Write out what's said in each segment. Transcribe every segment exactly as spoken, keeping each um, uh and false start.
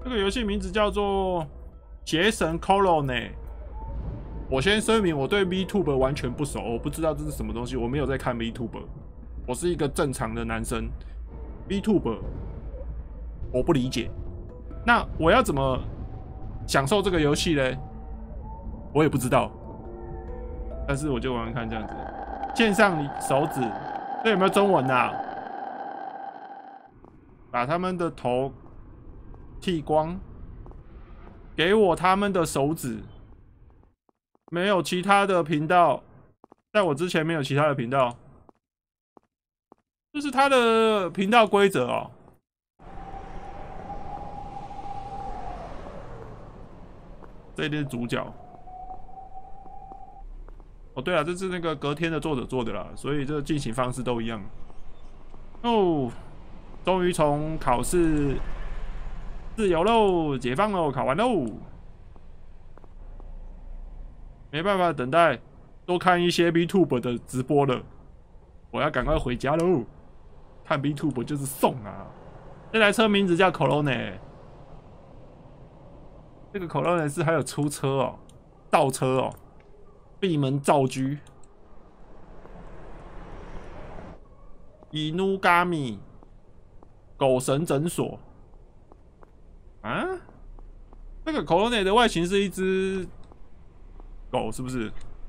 这个游戏名字叫做《邪神 Colony》。我先声明，我对 VTuber 完全不熟，我不知道这是什么东西，我没有在看 VTuber， 我是一个正常的男生。VTuber 我不理解，那我要怎么享受这个游戏呢？我也不知道，但是我就玩玩看这样子。线上手指，这有没有中文啊？把他们的头剃光，给我他们的手指。没有其他的频道，在我之前没有其他的频道，这是他的频道规则哦。这一定是主角。哦，对啊，这是那个隔天的作者做的啦，所以这个进行方式都一样。哦，终于从考试自由喽，解放喽，考完喽。没办法等待多看一些 VTuber 的直播了，我要赶快回家喽！看 VTuber 就是送啊！这台车名字叫 Colony， 这个 Colony 是还有出车哦，倒车哦，闭门造车。伊努嘎米狗神诊所啊，这个 Colony 的外形是一只。狗是不是？是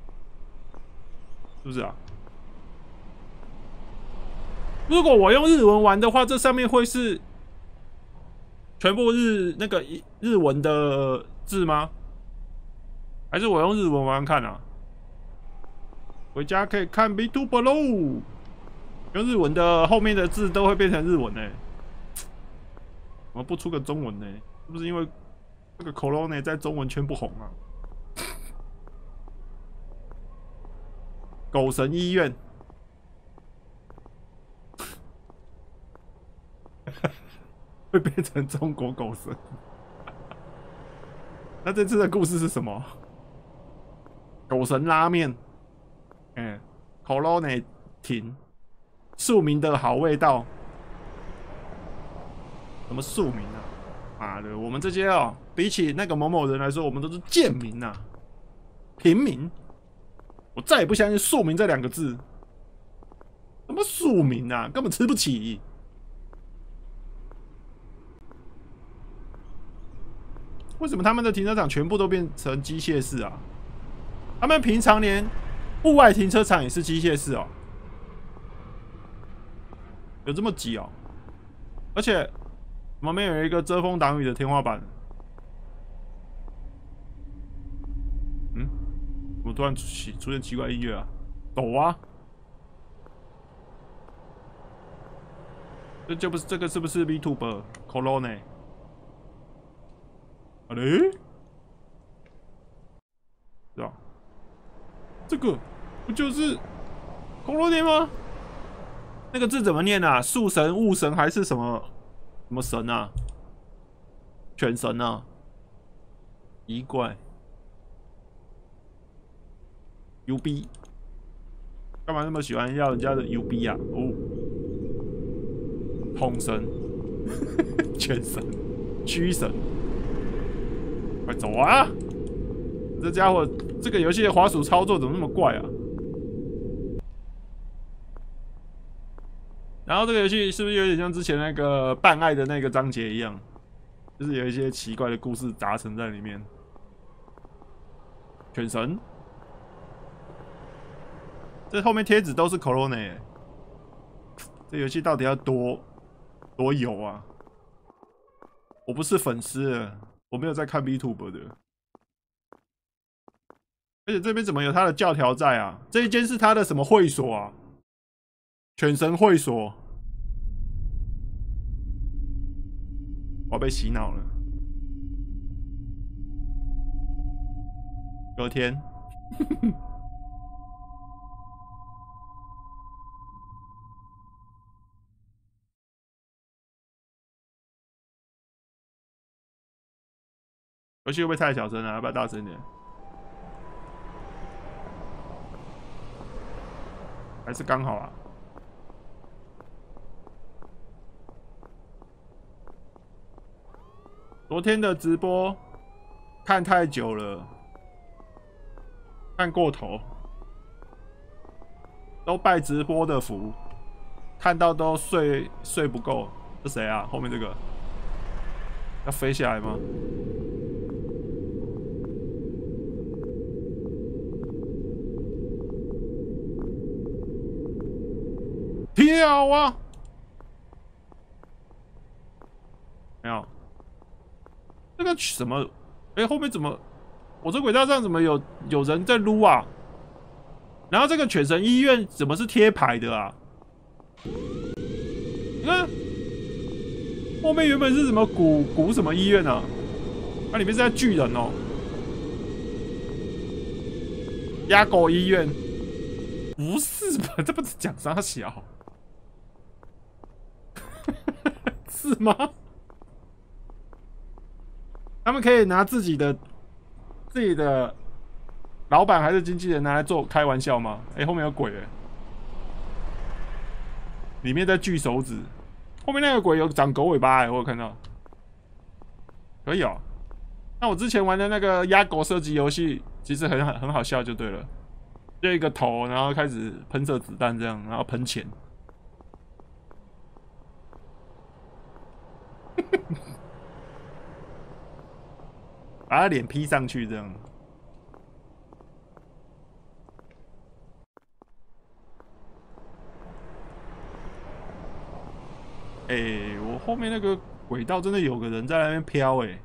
不是啊？如果我用日文玩的话，这上面会是全部日那个日文的字吗？还是我用日文玩玩看啊？回家可以看 VTuber 喽。用日文的后面的字都会变成日文呢、欸，怎么不出个中文呢、欸？是不是因为这个 Colony 在中文圈不红啊？狗神医院，会变成中国狗神。那这次的故事是什么？狗神拉面，嗯 ，Colony 亭，庶民的好味道。什么庶民啊？妈的，我们这些哦，比起那个某某人来说，我们都是贱民啊，平民。我再也不相信庶民这两个字。什么庶民啊，根本吃不起。为什么他们的停车场全部都变成机械式啊？他们平常连户外停车场也是机械式哦，有这么挤哦？而且旁边有一个遮风挡雨的天花板。嗯，怎么突然出出现奇怪音乐啊？抖啊！这就不是这个是不是 VTuber Colony？ 啊嘞？是吧？这个不就是 Colony 吗？那个字怎么念啊？树神、雾神还是什么什么神啊？犬神啊？奇怪。U B， 干嘛那么喜欢要人家的 U B 啊？哦，通神、犬神、驱神，快走啊！这家伙，这个游戏的滑鼠操作怎么那么怪啊？然后这个游戏是不是有点像之前那个办爱的那个章节一样，就是有一些奇怪的故事杂陈在里面？犬神。这后面贴纸都是 Colony， 欸、这游戏到底要多多油啊？我不是粉丝，我没有在看 VTuber 的。而且这边怎么有他的教条在啊？这一间是他的什么会所啊？犬神会所，我要被洗脑了。隔天。游戏会不会太小声了、啊？要不要大声一点？还是刚好啊？ 昨天的直播看太久了，看过头，都拜直播的福，看到都睡睡不够。是谁啊？后面这个要飞下来吗？跳啊！没有，这个什么？哎、欸，后面怎么？我这轨道上怎么有有人在撸啊？然后这个犬神医院怎么是贴牌的啊？你看，后面原本是什么古古什么医院啊？它、啊、里面是在巨人哦，鸭狗医院。不是吧？这不是讲啥小？是吗？他们可以拿自己的自己的老板还是经纪人拿来做开玩笑吗？哎、欸，后面有鬼哎、欸！里面在锯手指，后面那个鬼有长狗尾巴哎、欸，我有看到。可以哦。那我之前玩的那个鸭狗射击游戏，其实很很好笑，就对了。就一个头，然后开始喷射子弹这样，然后喷钱。把他脸 P 上去这样。哎、欸，我后面那个轨道真的有个人在那边飘哎，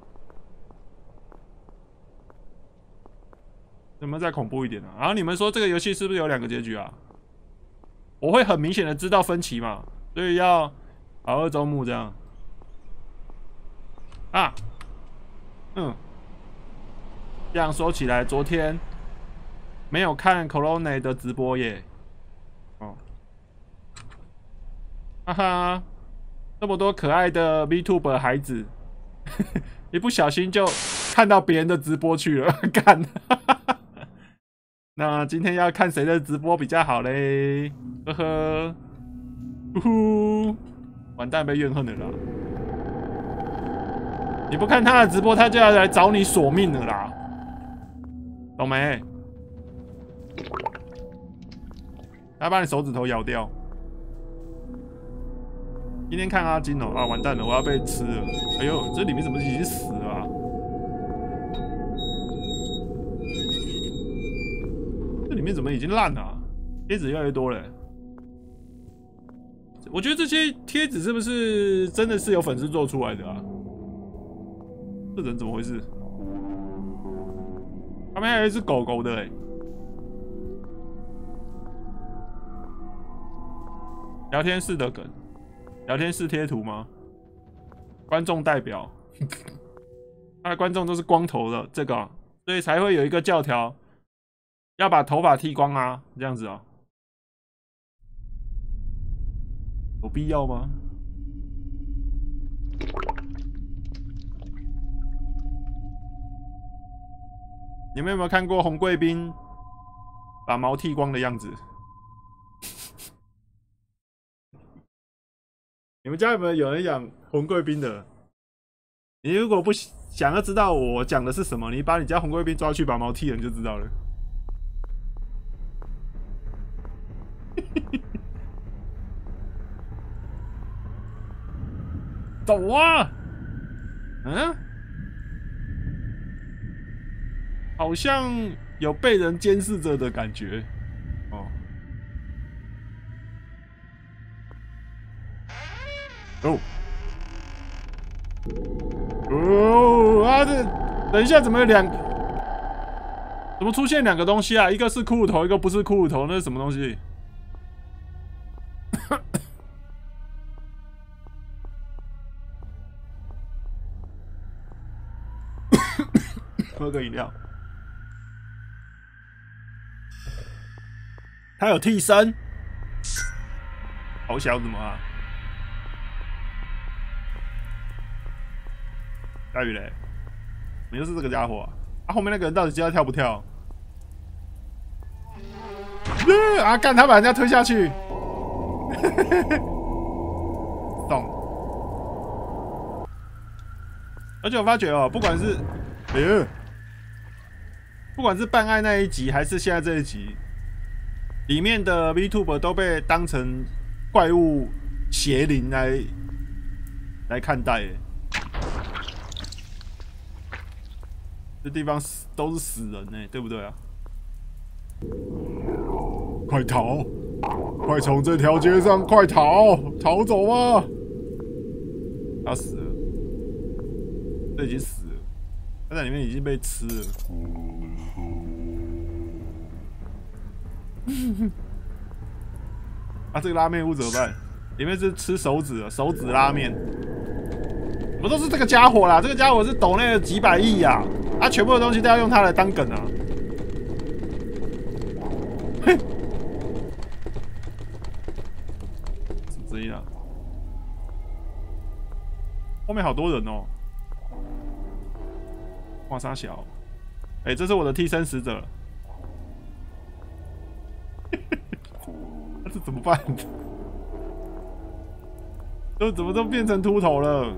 能不能再恐怖一点啊？然后你们说这个游戏是不是有两个结局啊？我会很明显的知道分歧嘛，所以要好二周目这样。啊，嗯，这样说起来，昨天没有看 Corona 的直播耶。哦，哈哈，这么多可爱的 VTuber 孩子，一不小心就看到别人的直播去了，干。那今天要看谁的直播比较好嘞？呵呵，呼呼，完蛋，被怨恨了啦！你不看他的直播，他就要来找你索命了啦，懂没？他把你手指头咬掉。今天看阿金哦，啊，完蛋了，我要被吃了！哎呦，这里面怎么已经死了啊？这里面怎么已经烂了、啊？贴纸越来越多了、欸。我觉得这些贴纸是不是真的是有粉丝做出来的啊？这人怎么回事？他们还有一只狗狗的哎、欸。聊天室的梗，聊天室贴图吗？观众代表，他的观众都是光头的，这个、啊，所以才会有一个教条，要把头发剃光啊，这样子啊，有必要吗？你们有没有看过红贵宾把毛剃光的样子？你们家有没有有人养红贵宾的？你如果不想要知道我讲的是什么，你把你家红贵宾抓去把毛剃了，你就知道了。走啊！嗯，好像有被人监视着的感觉。哦。哦。哦啊！这等一下，怎么有两？怎么出现两个东西啊？一个是骷髅头，一个不是骷髅头，那是什么东西？喝个饮料。他有替身，好小怎么啊？大雨嘞，你就是这个家伙啊！啊，后面那个人到底知道跳不跳？啊！干，他把人家推下去，送。 而且我发觉哦，不管是，哎呦，不管是办案那一集，还是现在这一集，里面的 VTuber 都被当成怪物邪灵来来看待。这地方都是死人呢，对不对啊？快逃！快从这条街上快逃！逃走啊！他死了，这已经死了，他在里面已经被吃了。啊，这个拉面屋怎么办？里面是吃手指的手指拉面，不都是这个家伙啦？这个家伙是抖那个几百亿呀、啊，啊，全部的东西都要用它来当梗啊！嘿，什么声音啊？后面好多人哦，哇沙小，哎、欸，这是我的替身使者，这怎么办？这怎么都变成秃头了？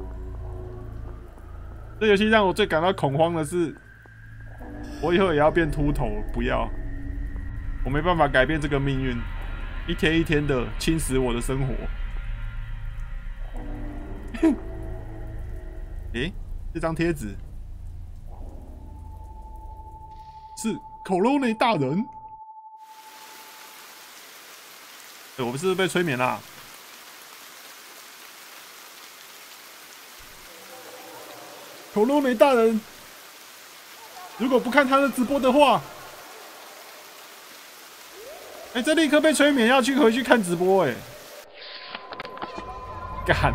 这游戏让我最感到恐慌的是，我以后也要变秃头，不要，我没办法改变这个命运，一天一天的侵蚀我的生活。诶、欸，这张贴纸是口罗内大人。欸、我们是不是被催眠啦？口罗内大人，如果不看他的直播的话，哎、欸，这立刻被催眠，要去回去看直播、欸，哎，干！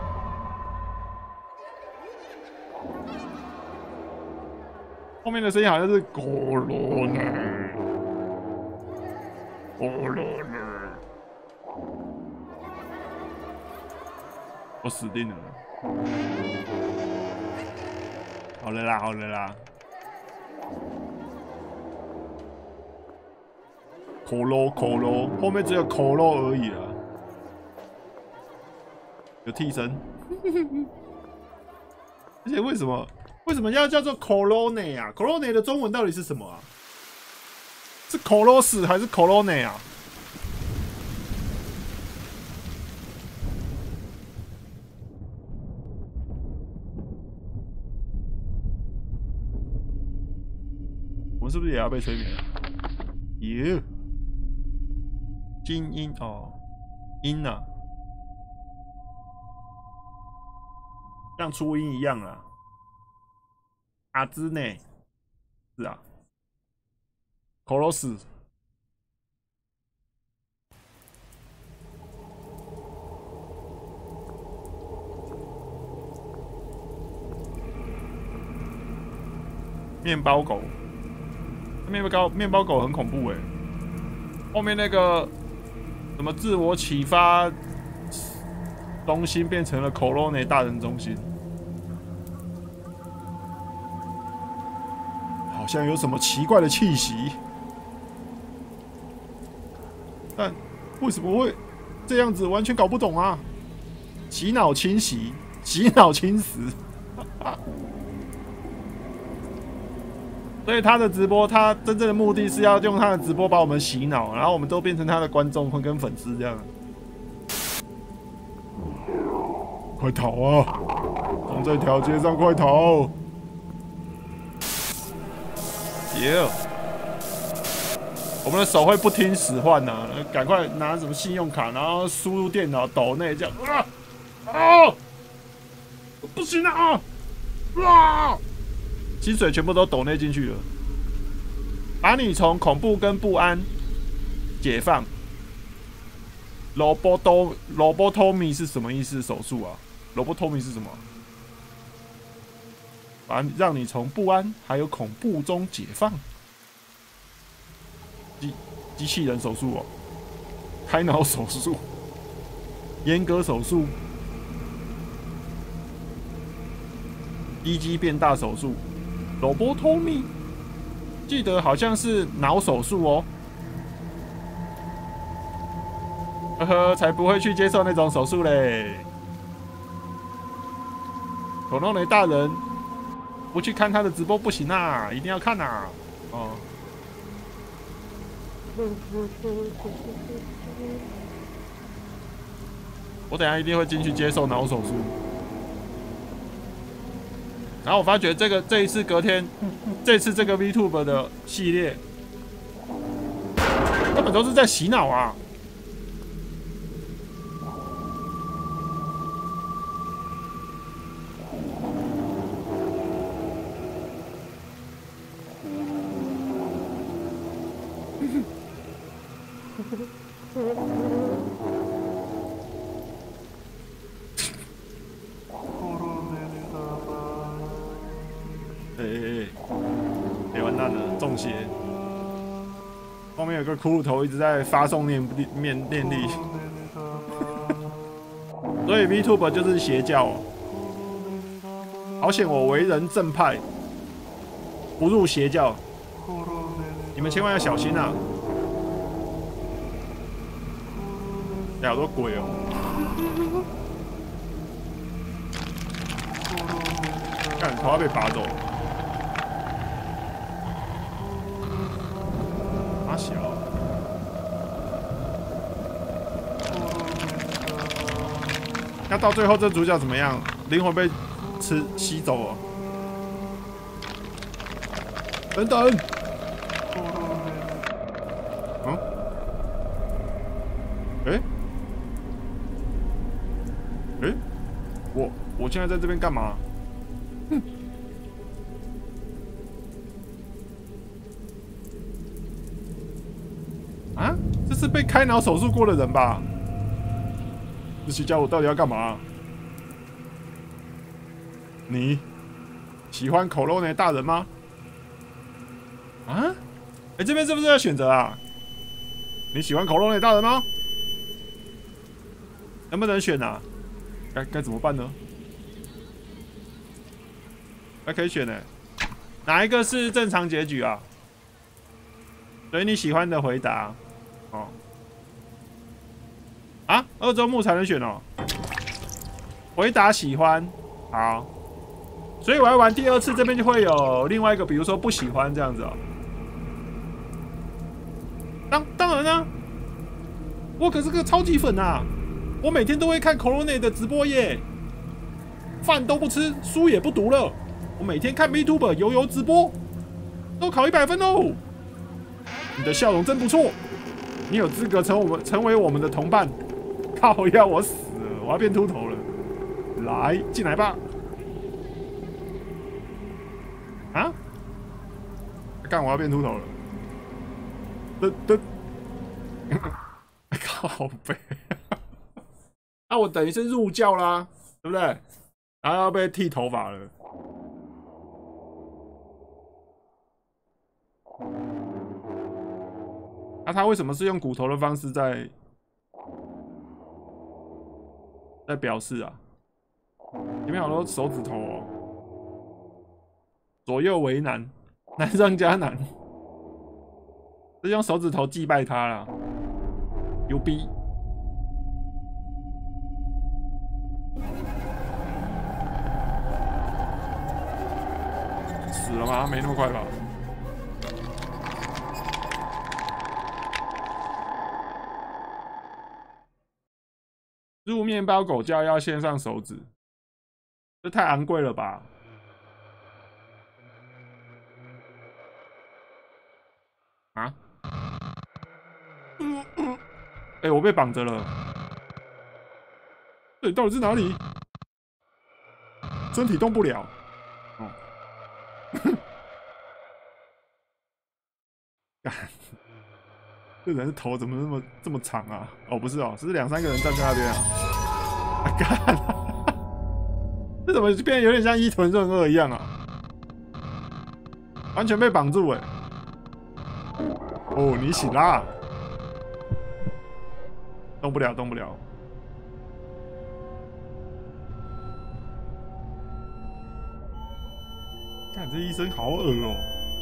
后面的声音好像是口罗内，口罗内，我死定了。好了啦，好了啦。口罗口罗，后面只有口罗而已啦。有替身，而且为什么为什么要叫做口罗内啊？口罗内的中文到底是什么啊？是口罗斯还是口罗内啊？我们是不是也要被催眠了？耶、yeah ！精英哦，音啊，像初音一样啊。阿兹内是啊，口罗斯。面包狗，面包狗，面包狗很恐怖哎。后面那个什么自我启发中心变成了口罗内大人中心，好像有什么奇怪的气息，但为什么会这样子，完全搞不懂啊！洗脑清洗，洗脑侵蚀。所以他的直播，他真正的目的是要用他的直播把我们洗脑，然后我们都变成他的观众跟粉丝这样。快逃啊！从这条街上快逃！耶、yeah ！我们的手会不听使唤呐、啊，赶快拿什么信用卡，然后输入电脑抖内这样啊啊！不行啊！啊！薪水全部都抖内进去了，把你从恐怖跟不安解放。lobotomy lobotomy 是什么意思？手术啊 ？lobotomy 是什么？把让你从不安还有恐怖中解放。机机器人手术哦，开脑手术，阉割手术，一肌变大手术。lobotomy 记得好像是脑手术哦，呵呵，才不会去接受那种手术嘞。口罗内大人不去看他的直播不行啊，一定要看啊！哦。我等一下一定会进去接受脑手术。然后我发觉这个这一次隔天，这次这个 VTuber 的系列，根本都是在洗脑啊！哎哎哎，完蛋了，中邪！后面有个骷髅头一直在发送念念念力，所以 VTuber 就是邪教哦。好险我为人正派，不入邪教，你们千万要小心啊！有好多鬼哦！看头要被拔走。阿小，那到最后这主角怎么样？灵魂被吃吸走了。等等，嗯，哎、欸，哎、欸，我我现在在这边干嘛？哼。啊，这是被开脑手术过的人吧？这邪教我到底要干嘛？你喜欢口肉内大人吗？啊？哎、欸，这边是不是要选择啊？你喜欢口肉内大人吗？能不能选啊？该该怎么办呢？还可以选呢、欸，哪一个是正常结局啊？所以你喜欢的回答，哦，啊，二周目才能选哦。回答喜欢，好，所以我要玩第二次，这边就会有另外一个，比如说不喜欢这样子哦。当当然啊，我可是个超级粉啊，我每天都会看 Corona 的直播耶，饭都不吃，书也不读了，我每天看 VTuber 游游直播，都考一百分哦。你的笑容真不错，你有资格成我们成为我们的同伴。靠呀，我死了，我要变秃头了。来，进来吧。啊？干，我要变秃头了。噔噔，靠背。啊，我等于是入教啦，对不对？然后要被剃头发了。那、啊、他为什么是用骨头的方式在在表示啊？里面好多手指头哦，左右为难，难上加难，是用手指头祭拜他啦，牛逼！死了吗？没那么快吧？入面包狗叫要献上手指，这太昂贵了吧？啊？哎、欸，我被绑着了。这里到底是哪里？身体动不了。哦。干，这人的头怎么那么这么长啊？哦，不是哦，是两三个人站在那边啊。啊干！这怎么变得有点像伊藤润二一样啊？完全被绑住哎！哦，你醒啦！动不了，动不了。看这医生好恶哦！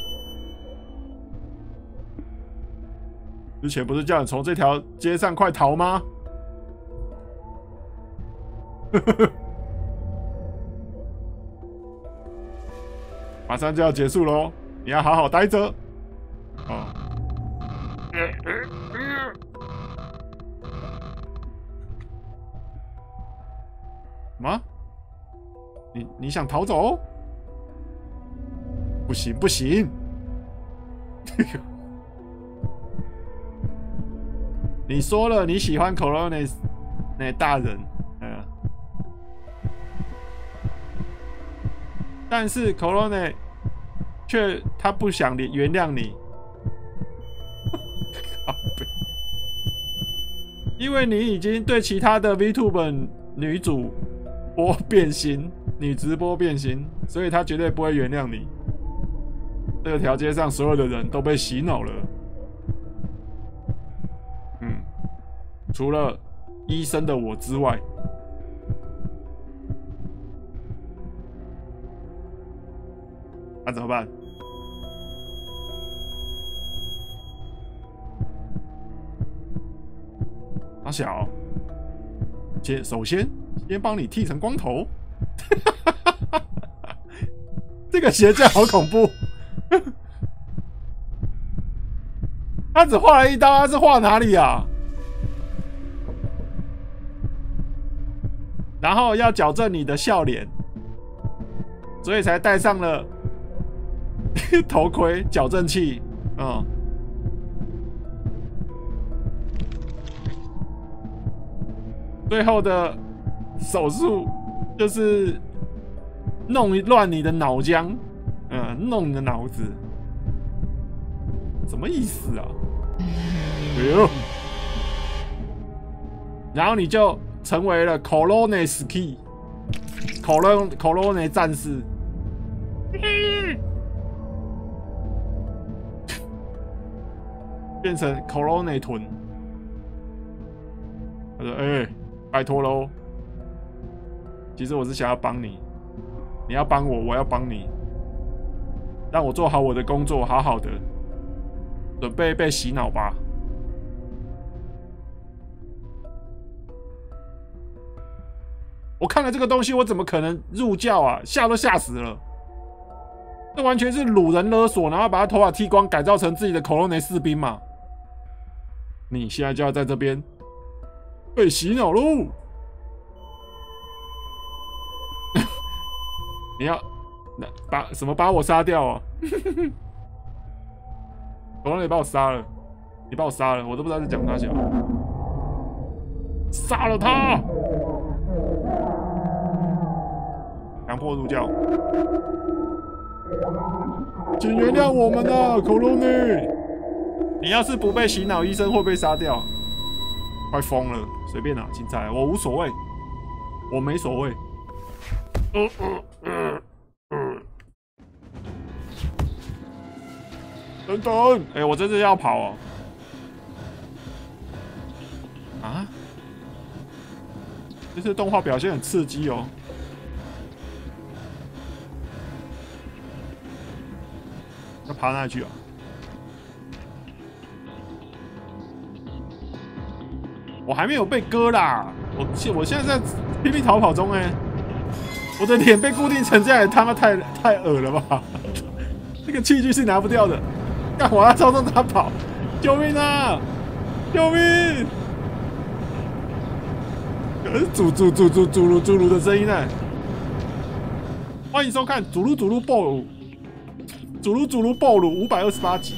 之前不是叫你从这条街上快逃吗？ 马上就要结束喽，你要好好待着。哦。什么？你你想逃走？不行不行！你说了你喜欢 Corona 那大人，嗯，但是 Corona 却他不想原谅你，因为你已经对其他的 VTuber 女主播变心，女直播变心，所以他绝对不会原谅你。这个条街上所有的人都被洗脑了，嗯，除了医生的我之外，那、啊、怎么办？阿小，先首先先帮你剃成光头，这个邪教好恐怖。他只画了一刀，他是画哪里啊？然后要矫正你的笑脸，所以才戴上了头盔矫正器。嗯，最后的手术就是弄乱你的脑浆，嗯，弄你的脑子。什么意思啊？哎呦！然后你就成为了 Corona Ski，Corona Corona 战士，变成 Corona 臀。他说：“哎、欸，拜托喽！其实我是想要帮你，你要帮我，我要帮你，让我做好我的工作，好好的。”准备被洗脑吧！我看了这个东西，我怎么可能入教啊？吓都吓死了！这完全是掳人勒索，然后把他头发剃光，改造成自己的 Corona 士兵嘛！你现在就要在这边被洗脑喽！你要把什么把我杀掉啊？我你把我杀了，你把我杀了，我都不知道在讲啥小，杀了他！强迫入教，请原谅我们啊 ，Corona！ 你要是不被洗脑，医生会被杀掉，快疯了，随便啦，青菜，我无所谓，我没所谓。呃呃呃呃等等，哎、欸，我这次要跑哦！啊，这次动画表现很刺激哦。要爬哪里去啊？我还没有被割啦，我现我现在在拼命逃跑中哎、欸，我的脸被固定成这样，也他妈太太恶了吧！这个器具是拿不掉的。干！我要操纵他跑，救命啊！救命！祖祖祖祖祖噜祖噜的声音呢？欢迎收看《祖噜祖噜暴鲁》，祖噜祖噜暴鲁五百二十八集。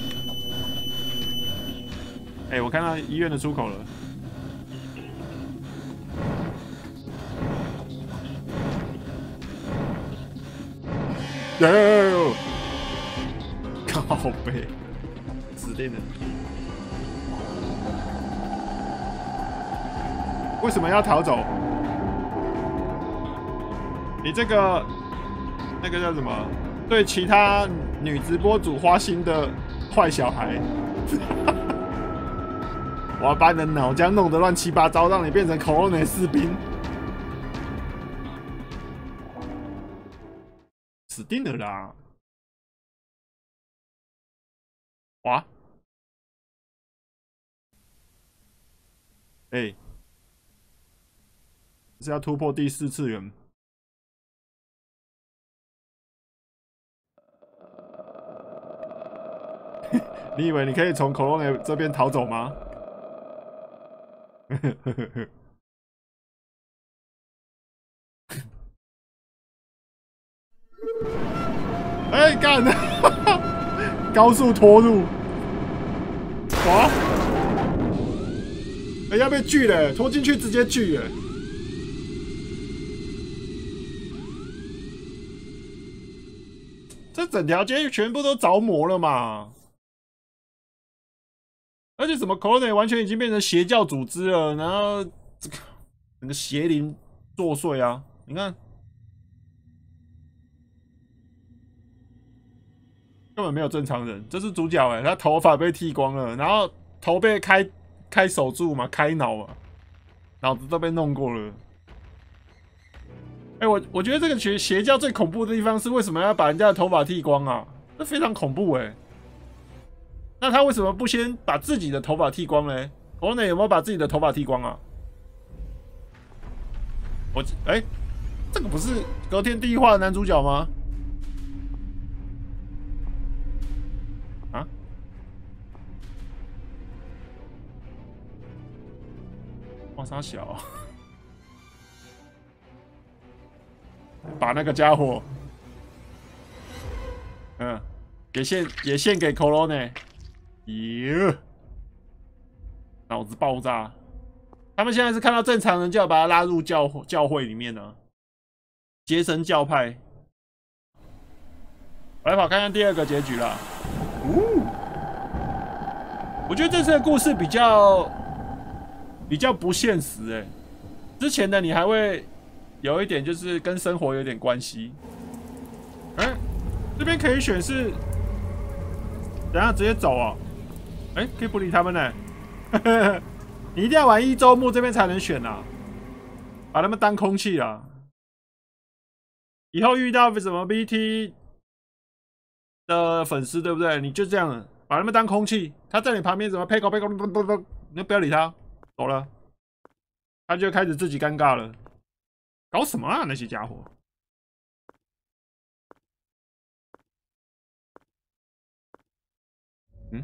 哎、欸，我看到医院的出口了。哟！靠背。死定了！为什么要逃走？你这个那个叫什么？对其他女直播主花心的坏小孩！我要把你的脑浆弄得乱七八糟，让你变成 Corona 士兵！死定了啦！哇！哎、欸，是要突破第四次元。 你以为你可以从 Corona 这边逃走吗？哎、欸，干！高速拖入，哇！哎、欸，要被锯了，拖进去直接锯了。这整条街全部都着魔了嘛！而且什么 Corona 完全已经变成邪教组织了，然后这个整个邪灵作祟啊！你看。 根本没有正常人，这是主角哎、欸，他头发被剃光了，然后头被开开手术嘛，开脑嘛，脑子都被弄过了。哎、欸，我我觉得这个邪邪教最恐怖的地方是为什么要把人家的头发剃光啊？这非常恐怖哎、欸。那他为什么不先把自己的头发剃光呢？国内有没有把自己的头发剃光啊？我哎、欸，这个不是隔天第一话的男主角吗？ 啊！往上小，把那个家伙，嗯，给献也献给 Corona， 耶，脑子爆炸。他们现在是看到正常人就要把他拉入教教会里面呢、啊，结神教派。我来跑看看第二个结局啦。哦，我觉得这次的故事比较比较不现实哎、欸，之前的你还会有一点就是跟生活有点关系。哎、欸，这边可以选是，等下直接走哦、喔。哎、欸，可以不理他们呢、欸。你一定要玩一周目这边才能选啊，把他们当空气啊。以后遇到什么 B T 的粉丝，对不对？你就这样把他们当空气，他在你旁边怎么配狗配狗，你就不要理他，走了，他就开始自己尴尬了。搞什么啊那些家伙？嗯，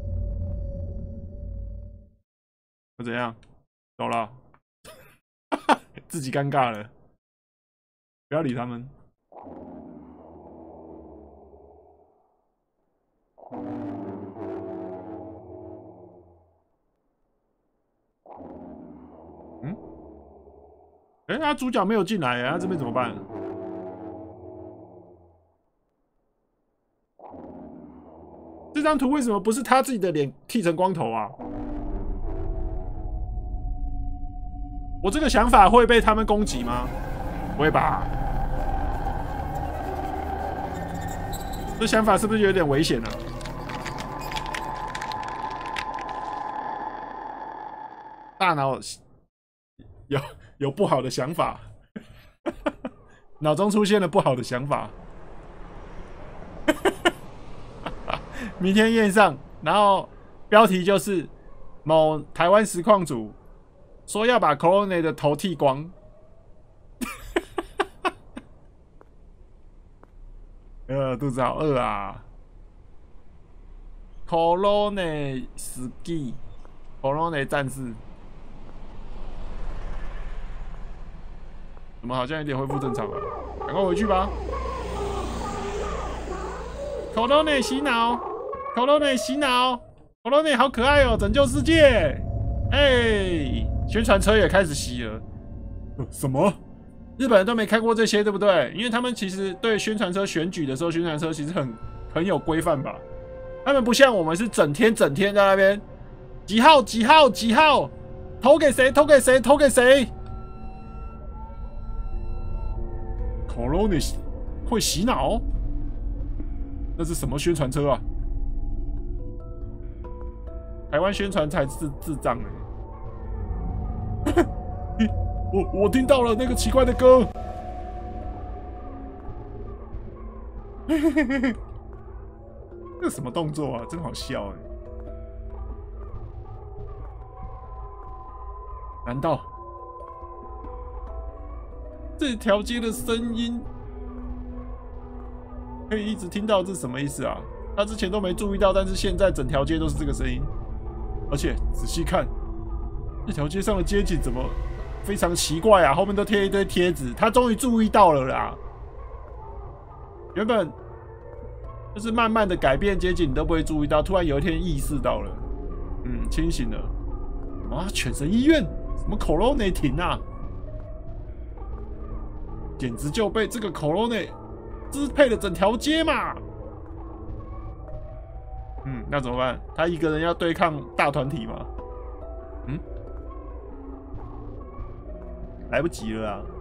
又怎样？走了，自己尴尬了，不要理他们。嗯，哎、欸，他主角没有进来，他这边怎么办？这张图为什么不是他自己的脸剃成光头啊？我这个想法会被他们攻击吗？不会吧？这想法是不是有点危险啊？大脑有有不好的想法，脑中出现了不好的想法。明天宴上，然后标题就是某台湾实况组说要把 Corona 的头剃光。呃，肚子好饿啊 ！Corona Ski，Corona 战士，怎么好像有点恢复正常了？赶快回去吧 ！Corona 洗脑 ，Corona 洗脑 ，Corona 好可爱哦，拯救世界！哎、欸，宣传车也开始洗了。什么？日本人都没看过这些，对不对？因为他们其实对宣传车选举的时候，宣传车其实很很有规范吧。他们不像我们是整天整天在那边几号几号几号投给谁投给谁投给谁。Corona 会洗脑？那是什么宣传车啊？台湾宣传才是智障哎、欸！我我听到了那个奇怪的歌。这什么动作啊？真好笑哎、欸！难道这条街的声音可以一直听到？这是什么意思啊？ 他之前都没注意到，但是现在整条街都是这个声音，而且仔细看，这条街上的街景怎么非常奇怪啊？后面都贴一堆贴纸，他终于注意到了啦。原本就是慢慢的改变街景，你都不会注意到，突然有一天意识到了，嗯，清醒了。啊，犬神医院，什么 Corona 停啊？简直就被这个 Corona 支配了整条街嘛！嗯，那怎么办？他一个人要对抗大团体吗？嗯，来不及了啊！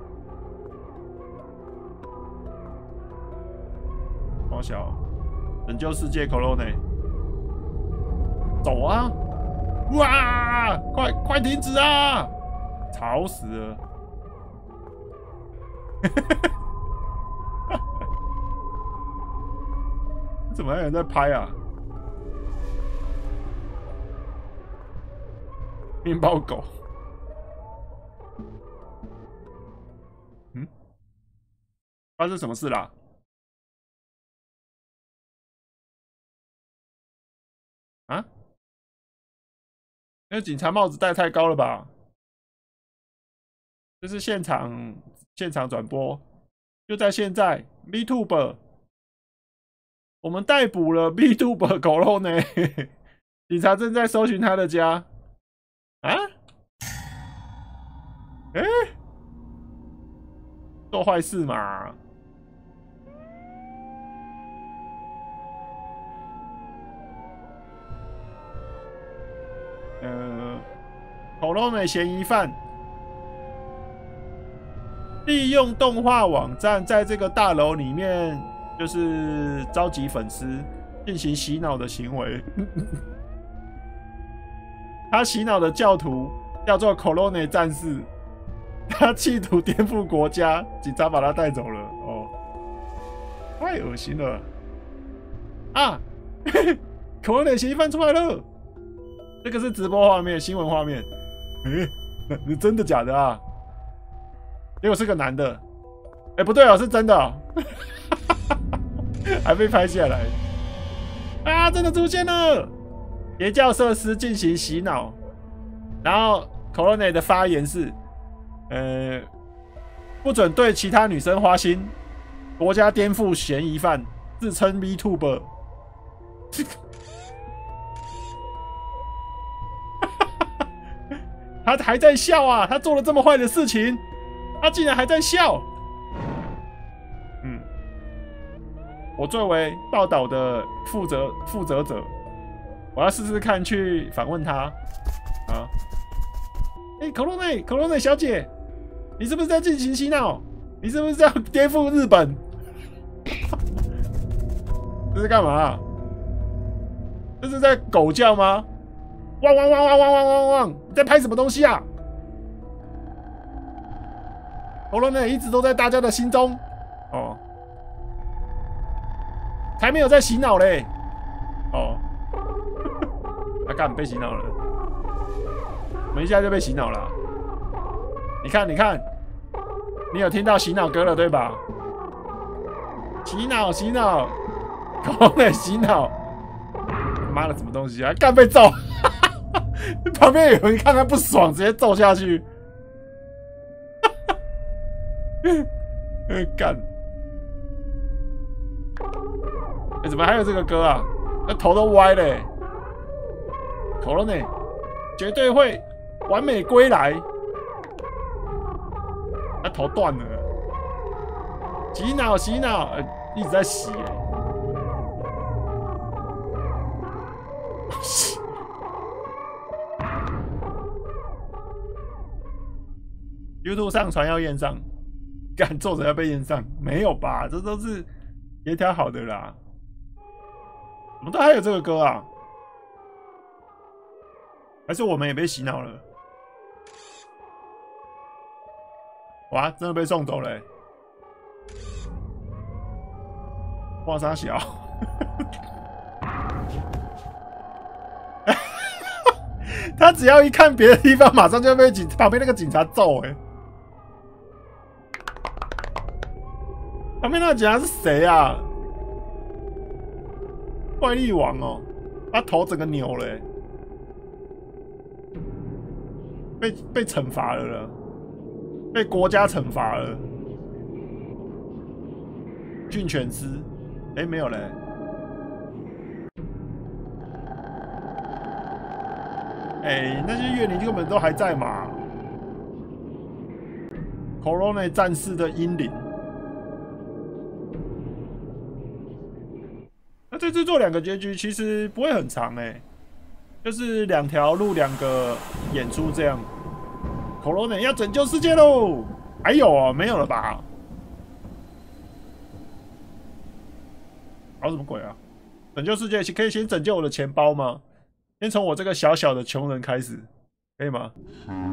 好小，拯救世界 Corona， 走啊！哇！快快停止啊！吵死了！怎么还有人在拍啊？面包狗。嗯，发生什么事啦？啊？那警察帽子戴太高了吧？这是现场现场转播，就在现在 ，VTuber， 我们逮捕了 VTuber 狗肉呢，警察正在搜寻他的家。啊？哎、欸，做坏事嘛？呃，狗肉美嫌疑犯。利用动画网站在这个大楼里面，就是召集粉丝进行洗脑的行为。他洗脑的教徒叫做 Corona 战士，他企图颠覆国家，警察把他带走了。哦，太恶心了啊！Corona 嫌疑犯出来了，这个是直播画面、新闻画面。诶、欸，真的假的啊？结果是个男的，哎、欸，不对哦，是真的、哦，还被拍下来啊！真的出现了，邪教设施进行洗脑，然后 Corona 的发言是，呃，不准对其他女生花心，国家颠覆嫌疑犯，自称 VTuber， 他还在笑啊！他做了这么坏的事情。他竟然还在笑，嗯，我作为报道的负责负责者，我要试试看去访问他啊！哎、欸， ，Corona Corona 小姐，你是不是在进行洗脑？你是不是在颠覆日本？这是干嘛、啊？这是在狗叫吗？汪汪汪汪汪汪汪汪！你在拍什么东西啊？Corona一直都在大家的心中，哦，才没有在洗脑嘞，哦，他干被洗脑了，我们一下就被洗脑了。你看，你看，你有听到洗脑歌了对吧？洗脑，洗脑 ，Corona 洗脑，妈的什么东西啊？干被揍，旁边有人看他不爽，直接揍下去。干！哎、欸，怎么还有这个歌啊？那头都歪了、欸。Corona 绝对会完美归来。他头断了。洗脑，洗脑，呃，一直在洗、欸。YouTube 上传要验上。干作者要被验上？没有吧？这都是协调好的啦。怎么都还有这个歌啊？还是我们也被洗脑了？哇，真的被送走了、欸！哇，傻小，他只要一看别的地方，马上就被警旁边那个警察揍哎、欸。旁边那个警察是谁啊？ 怪力王哦，他头整个扭了、欸，被被惩罚了了，被国家惩罚了。训犬师，哎、欸，没有嘞、欸。哎、欸，那些怨灵根本都还在嘛。Corona 战士的英灵。那这次做两个结局其实不会很长哎、欸，就是两条路两个演出这样。Corona 要拯救世界喽！还有哦，没有了吧？搞什么鬼啊？拯救世界可以先拯救我的钱包吗？先从我这个小小的穷人开始，可以吗？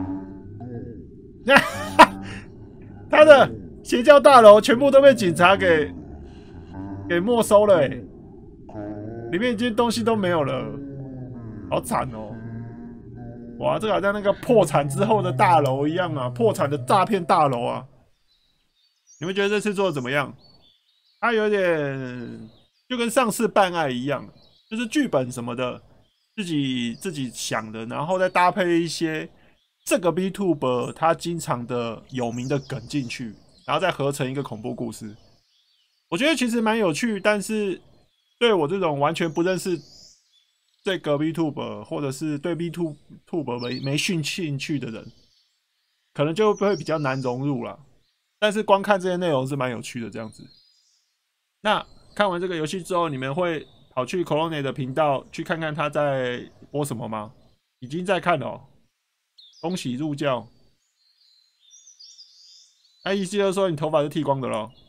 他的邪教大楼全部都被警察给给没收了、欸，里面已经东西都没有了，好惨哦！哇，这个好像那个破产之后的大楼一样啊，破产的诈骗大楼啊！你们觉得这次做的怎么样？它有点就跟上次办案一样，就是剧本什么的自己自己想的，然后再搭配一些这个 VTuber 他经常的有名的梗进去，然后再合成一个恐怖故事。我觉得其实蛮有趣，但是对我这种完全不认识这个 VTuber 或者是对 VTuber 没没兴趣的人，可能就会比较难融入啦。但是光看这些内容是蛮有趣的，这样子。那看完这个游戏之后，你们会跑去 Corona 的频道去看看他在播什么吗？已经在看了、哦，恭喜入教。那意思就是说你头发是剃光的咯。